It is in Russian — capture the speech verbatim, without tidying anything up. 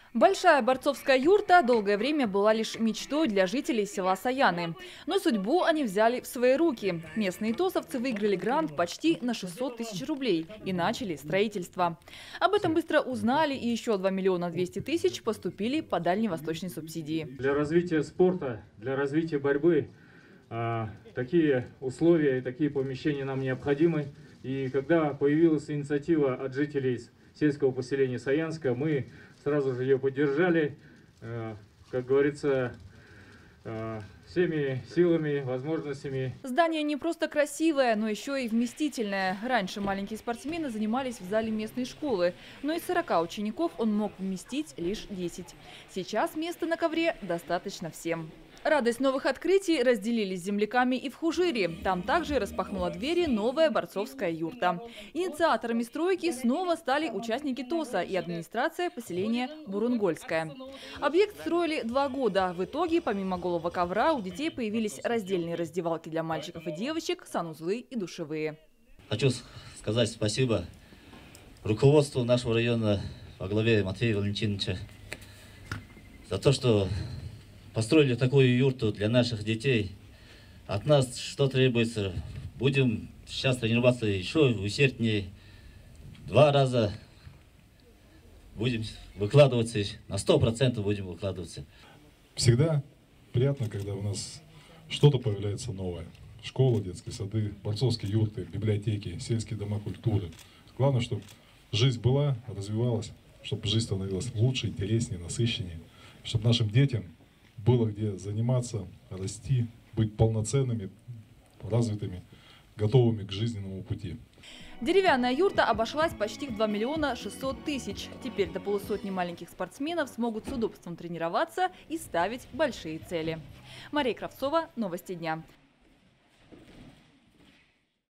Большая борцовская юрта долгое время была лишь мечтой для жителей села Саяны. Но судьбу они взяли в свои руки. Местные тосовцы выиграли грант почти на шестьсот тысяч рублей и начали строительство. Об этом быстро узнали, и еще два миллиона двести тысяч поступили по дальневосточной субсидии. Для развития спорта, для развития борьбы а, такие условия и такие помещения нам необходимы. И когда появилась инициатива от жителей сельского поселения Саянска, мы сразу же ее поддержали, как говорится, всеми силами, возможностями. Здание не просто красивое, но еще и вместительное. Раньше маленькие спортсмены занимались в зале местной школы, но из сорока учеников он мог вместить лишь десять. Сейчас места на ковре достаточно всем. Радость новых открытий разделили с земляками и в Хужире. Там также распахнула двери новая борцовская юрта. Инициаторами стройки снова стали участники ТОСа и администрация поселения Бурунгольская. Объект строили два года. В итоге, помимо голого ковра, у детей появились раздельные раздевалки для мальчиков и девочек, санузлы и душевые. Хочу сказать спасибо руководству нашего района во главе Матвея Валентиновича за то, что построили такую юрту для наших детей. От нас что требуется? Будем сейчас тренироваться еще усерднее. Два раза будем выкладываться, на сто процентов будем выкладываться. Всегда приятно, когда у нас что-то появляется новое. Школа, детские сады, борцовские юрты, библиотеки, сельские дома культуры. Главное, чтобы жизнь была, развивалась, чтобы жизнь становилась лучше, интереснее, насыщеннее, чтобы нашим детям было где заниматься, расти, быть полноценными, развитыми, готовыми к жизненному пути. Деревянная юрта обошлась почти в два миллиона шестьсот тысяч. Теперь до полусотни маленьких спортсменов смогут с удобством тренироваться и ставить большие цели. Мария Кравцова, новости дня.